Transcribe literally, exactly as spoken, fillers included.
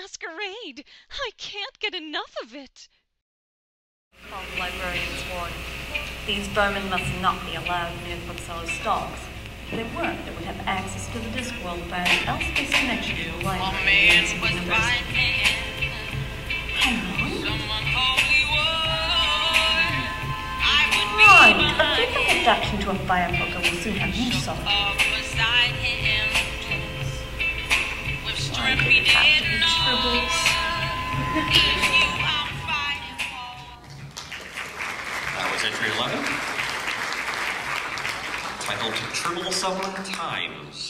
Masquerade. I can't get enough of it. Called the librarian's ward. These vermin must not be allowed near the bookseller's stalls. If they were, they would have access to the disc world by an L-space connection to the library and the university. Hang on. Right, a frequent abduction to a fire poker will soon have you solved. Why did it have to be Tribbles? That was entry eleven, titled Tribblesome Times.